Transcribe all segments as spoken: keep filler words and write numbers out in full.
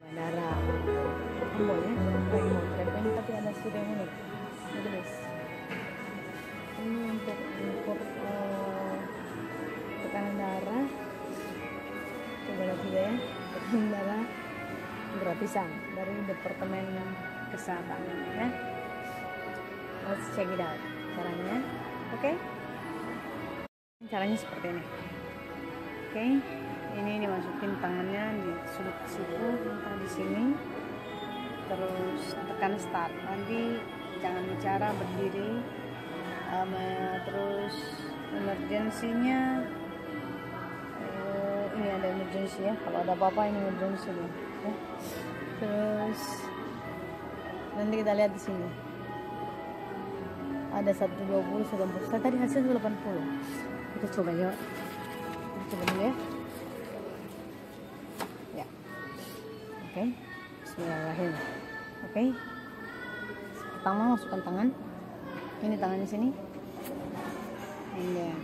Bandara Ambon ya, lagi mau traveling tapi ada sudah yang unik. Ini guys, ini untuk ukur uh, tekanan darah. Coba lihat juga ya, tekanan darah gratisan dari Departemen Kesehatan ya. Let's check it out caranya. Oke, okay? Caranya seperti ini. Oke, okay. Ini dimasukin tangannya di sudut situ, entah di sini, terus tekan start. Nanti jangan bicara, berdiri. Um, terus emergensinya, uh, ini ada emergency ya. Kalau ada apa-apa ini emergency ya. Okay. Terus nanti kita lihat di sini. Ada seratus dua puluh, seratus delapan puluh. Tadi hasil seratus delapan puluh. Kita coba ya. Kita coba dulu ya. Ya. Oke. Okay. Bismillahirrahmanirrahim. Oke. Okay. Pertama masukkan tangan. Ini tangannya sini. Ini ya.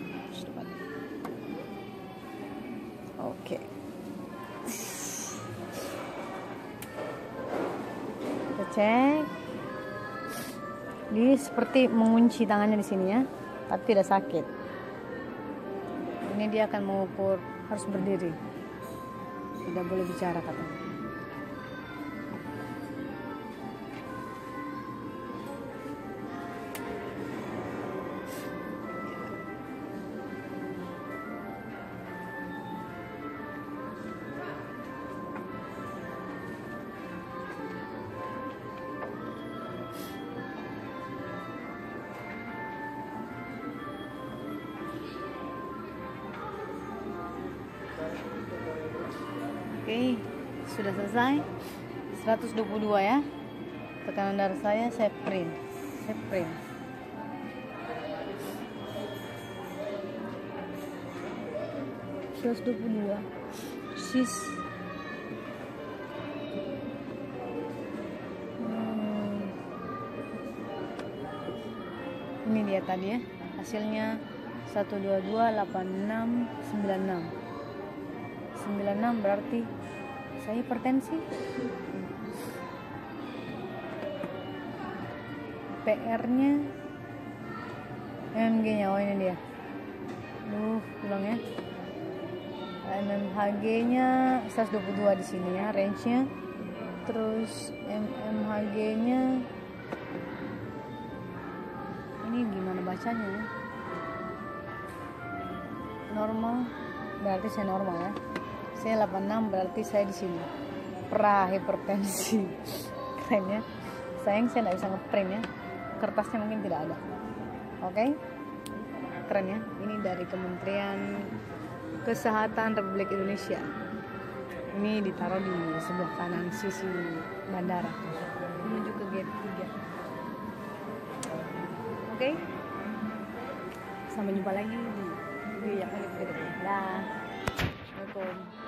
Oke. Kita cek. Dia seperti mengunci tangannya di sini ya, tapi tidak sakit. Ini dia akan mengukur, harus berdiri, tidak boleh bicara katanya. Oke, sudah selesai. Seratus dua puluh dua ya. Tekanan darah saya, saya print. Saya print. seratus dua puluh dua. Sis. Hmm. Ini dia tadi ya. Hasilnya seratus dua puluh dua, delapan puluh enam, sembilan puluh enam. sembilan puluh enam berarti saya hipertensi. P R-nya, M G-nya, oh ini dia. Duh, pulang ya. M M H G-nya seratus dua puluh dua di sini ya, range-nya. Terus M M H G-nya ini gimana bacanya ya? Normal, berarti saya normal ya. Saya delapan puluh enam berarti saya di sini pra hipertensi. Keren ya. Sayang saya nggak bisa ngeprint ya, kertasnya mungkin tidak ada. Oke, okay? Keren ya. Ini dari Kementerian Kesehatan Republik Indonesia. Ini ditaruh di sebelah kanan sisi bandara menuju ke gate tiga. Oke, okay? Sampai jumpa lagi di video yang unik berikutnya. Dah. Assalamualaikum.